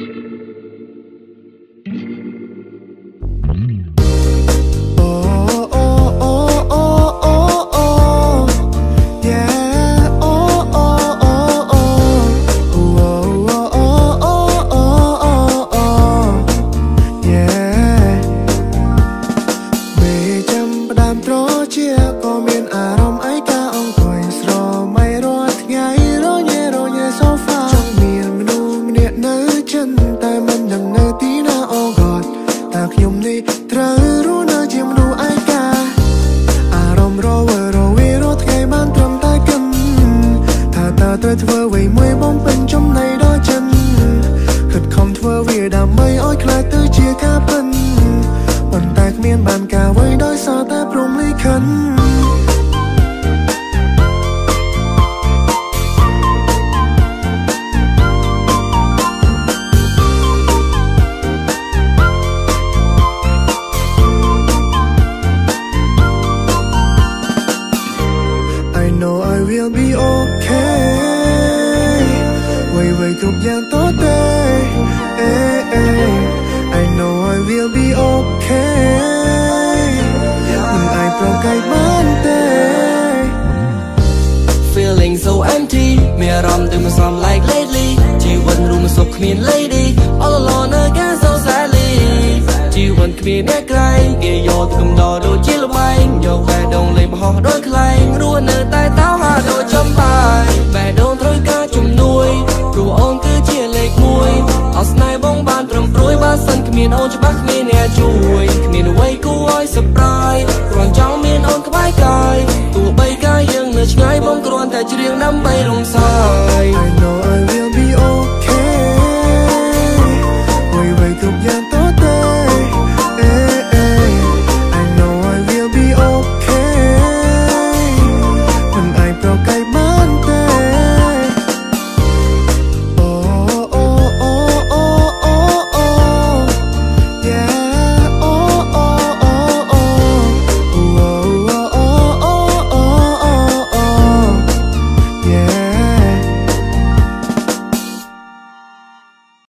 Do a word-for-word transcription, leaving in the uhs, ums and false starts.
ធ្វើអ្វីមួយបំពេញចំណៃដល់ចិនខិតខំធ្វើវាដើម្បីឲ្យខ្លាចទៅជាការពិនប៉ុន្តែគ្មានបានការអ្វីដោយសារតែព្រំលិខិត I know I will be okay ทุกอย่างต่อเตะ I know I will be okay មិនអាចប្រកែកបានទេ Feeling so empty មានអារម្មណ៍ដូចមិនសម like lately ជីវិតរួមមិនសុខគ្មាន lady all alone again so sadly ជីវិតគ្មានអ្នកក្រែងគេយកទៅកំដរដូចជាលបែងយកបែដងលេងបោះដូចខ្លែងរស់នៅតែតោហាដូចចំបាយបែដងត្រូវការជំនួយព្រោះអូនគឺជាលេខមួយអត់ស្នេហ៍បងបានត្រឹមព្រួយបើសិនគ្មានអូនច្បាស់គ្មានអ្នកជួយគ្មានអ្វីគួរឲ្យ surprise គ្រាន់ចង់មានអូនក្បែរកាយទោះបីកាយយើងនៅឆ្ងាយបងគ្រាន់តែច្រៀងដើម្បីរំសាយ I know